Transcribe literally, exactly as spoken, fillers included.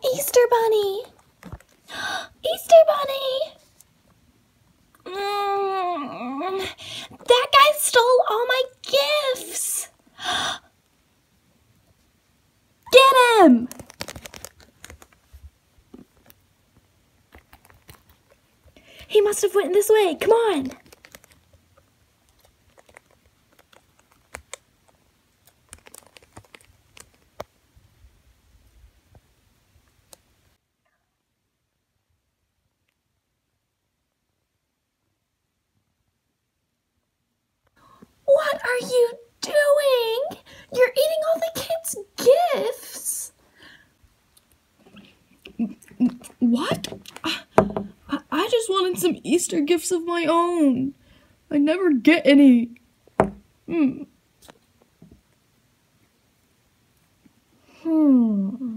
Easter Bunny! Easter Bunny! Mm, that guy stole all my gifts! Get him! He must have went this way. Come on! What are you doing? You're eating all the kids' gifts. What? I, I just wanted some Easter gifts of my own. I never get any. Hmm. Hmm.